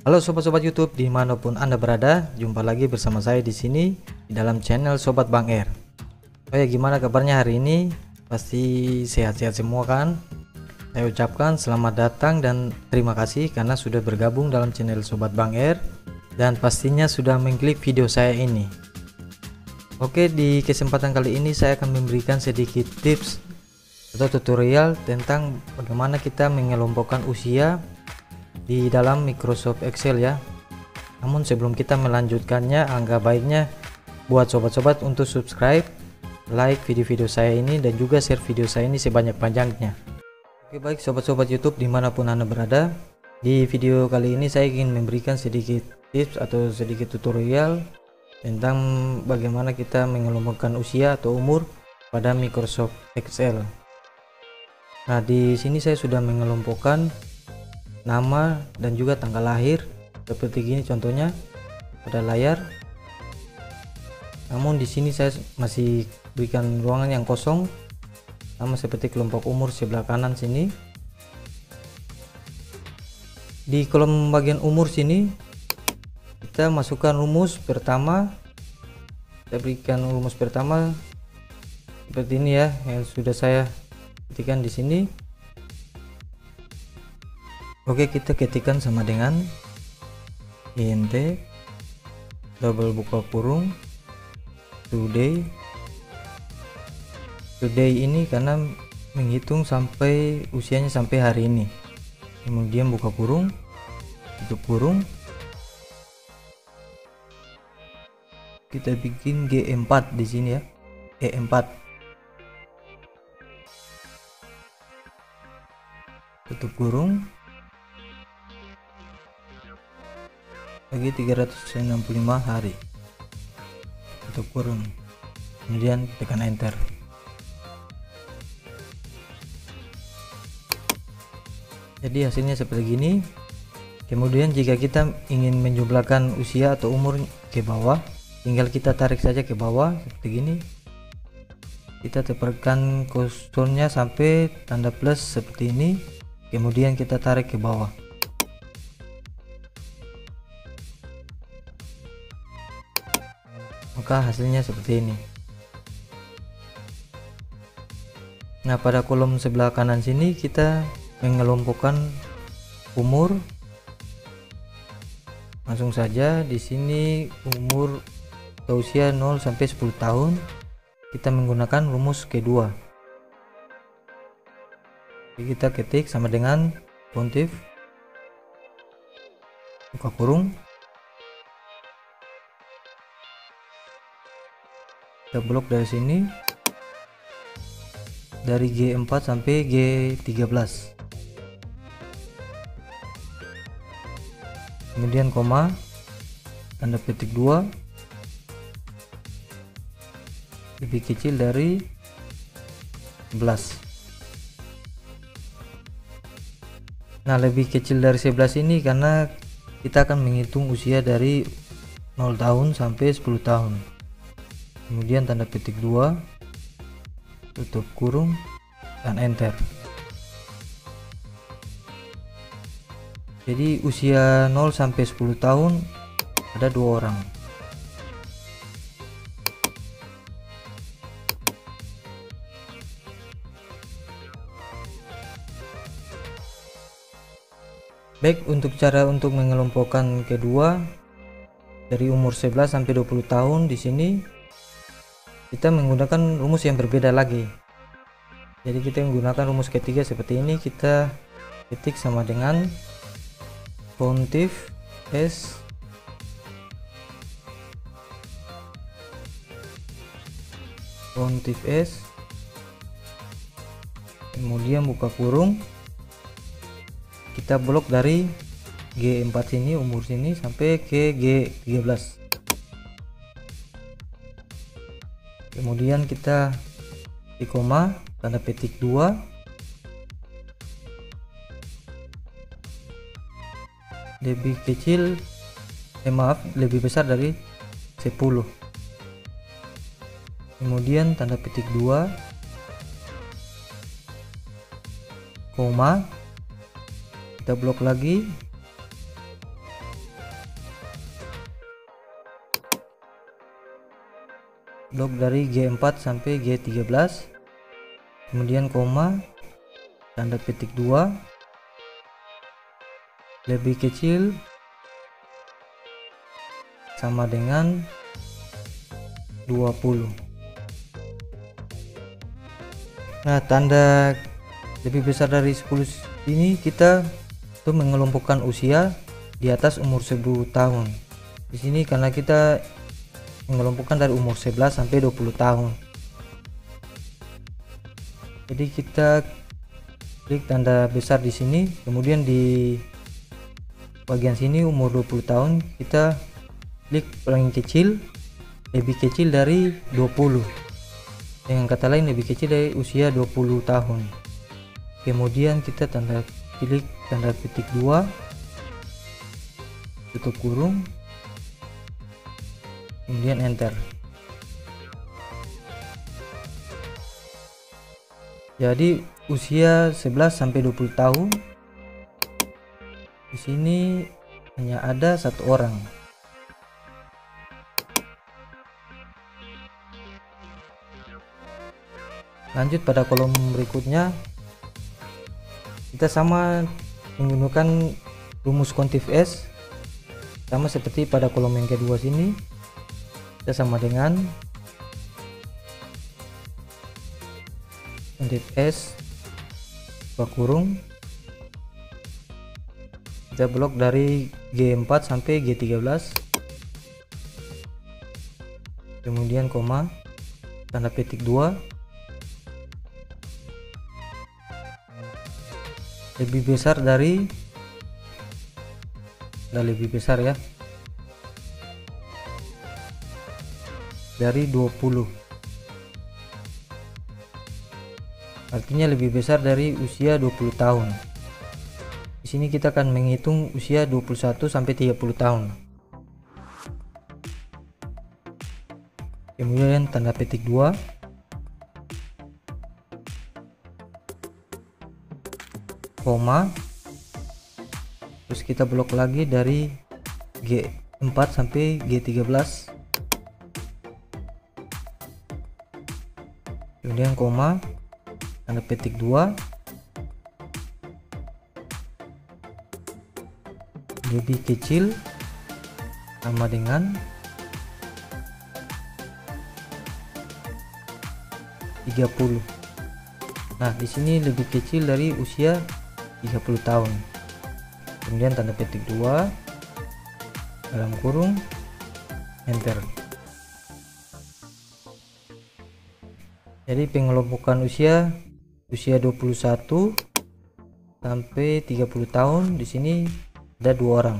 Halo sobat-sobat YouTube dimanapun Anda berada, jumpa lagi bersama saya di sini di dalam channel Sobat Bang R. Oh ya, gimana kabarnya hari ini? Pasti sehat-sehat semua kan? Saya ucapkan selamat datang dan terima kasih karena sudah bergabung dalam channel Sobat Bang R dan pastinya sudah mengklik video saya ini. Oke, di kesempatan kali ini saya akan memberikan sedikit tips atau tutorial tentang bagaimana kita mengelompokkan usia di dalam Microsoft Excel ya. Namun sebelum kita melanjutkannya, angka baiknya buat sobat-sobat untuk subscribe, like video-video saya ini, dan juga share video saya ini sebanyak-banyaknya. Oke, baik sobat-sobat YouTube dimanapun Anda berada, di video kali ini saya ingin memberikan sedikit tips atau sedikit tutorial tentang bagaimana kita mengelompokkan usia atau umur pada Microsoft Excel. Nah, di sini saya sudah mengelompokkan nama dan juga tanggal lahir seperti gini contohnya pada layar. Namun di sini saya masih berikan ruangan yang kosong sama seperti kelompok umur sebelah kanan sini. Di kolom bagian umur sini kita masukkan rumus pertama. Kita berikan rumus pertama seperti ini ya, yang sudah saya ketikkan di sini. Oke, kita ketikkan sama dengan int double buka kurung today. Today ini karena menghitung sampai usianya sampai hari ini. Kemudian buka kurung, tutup kurung. Kita bikin G4 di sini ya. E4. Tutup kurung. Lagi 365 hari, tutup kurung, kemudian tekan enter. Jadi hasilnya seperti gini. Kemudian jika kita ingin menjumlahkan usia atau umur ke bawah, tinggal kita tarik saja ke bawah seperti gini. Kita tekan kursornya sampai tanda plus seperti ini, kemudian kita tarik ke bawah. Maka hasilnya seperti ini. Nah, pada kolom sebelah kanan sini kita mengelompokkan umur. Langsung saja di sini umur atau usia 0 sampai 10 tahun kita menggunakan rumus kedua. Jadi kita ketik sama dengan pontif buka kurung. Kita blok dari sini dari G4 sampai G13, kemudian koma, tanda petik 2 lebih kecil dari 11. Nah, lebih kecil dari 11 ini karena kita akan menghitung usia dari 0 tahun sampai 10 tahun. Kemudian tanda petik 2, tutup kurung, dan enter. Jadi usia 0 sampai 10 tahun ada 2 orang. Baik, untuk cara untuk mengelompokkan kedua dari umur 11 sampai 20 tahun di sini kita menggunakan rumus yang berbeda lagi. Jadi kita menggunakan rumus ketiga seperti ini. Kita ketik sama dengan pontif S kemudian buka kurung, kita blok dari G4 sini, umur sini sampai ke G13. Kemudian kita di koma, tanda petik 2, lebih kecil lebih besar dari 10. Kemudian tanda petik 2, koma, kita blok lagi, blok dari G4 sampai G13, kemudian koma, tanda petik 2, lebih kecil sama dengan 20. Nah, tanda lebih besar dari 10 ini kita tuh mengelompokkan usia di atas umur 10 tahun. Di sini karena kita mengelompokkan dari umur 11 sampai 20 tahun. Jadi kita klik tanda besar di sini, kemudian di bagian sini umur 20 tahun kita klik paling kecil, lebih kecil dari 20. Dengan kata lain lebih kecil dari usia 20 tahun. Kemudian kita klik tanda petik 2, tutup kurung, kemudian enter. Jadi usia 11 sampai 20 tahun di sini hanya ada 1 orang. Lanjut pada kolom berikutnya, kita sama menggunakan rumus CONTIF-S sama seperti pada kolom yang kedua sini. Kita sama dengan CONTIF-S kurung, kita blok dari G4 sampai G13, kemudian koma, tanda petik 2, lebih besar dari, lebih besar ya, dari 20. Artinya lebih besar dari usia 20 tahun. Di sini kita akan menghitung usia 21 sampai 30 tahun. Kemudian tanda petik 2, koma, terus kita blok lagi dari G4 sampai G13, kemudian koma, tanda petik 2, lebih kecil sama dengan 30. Nah, di sini lebih kecil dari usia 30 tahun. Kemudian tanda petik 2, dalam kurung, enter. Jadi pengelompokan usia 21 sampai 30 tahun di sini ada 2 orang.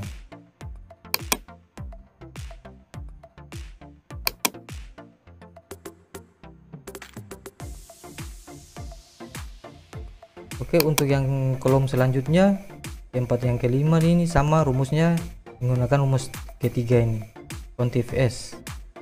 Oke, untuk yang kolom selanjutnya, tempat yang kelima ini sama rumusnya, menggunakan rumus ketiga ini, CONTIF-S.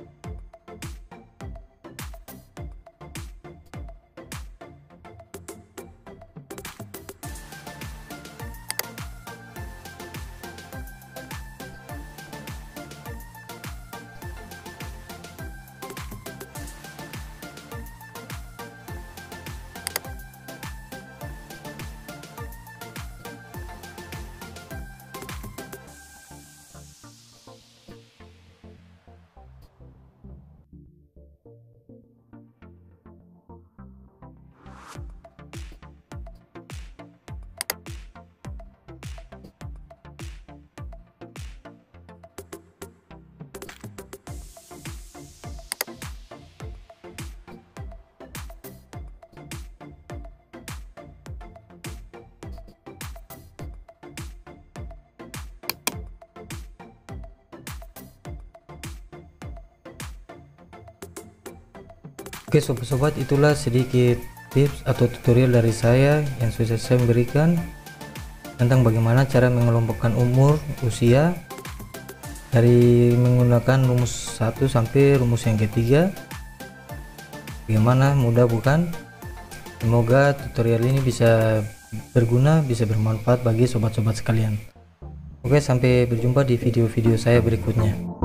Oke sobat-sobat, itulah sedikit tips atau tutorial dari saya yang sudah saya berikan tentang bagaimana cara mengelompokkan umur usia dari menggunakan rumus 1 sampai rumus yang ketiga. Bagaimana, mudah bukan? Semoga tutorial ini bisa berguna, bisa bermanfaat bagi sobat-sobat sekalian. Oke, sampai berjumpa di video-video saya berikutnya.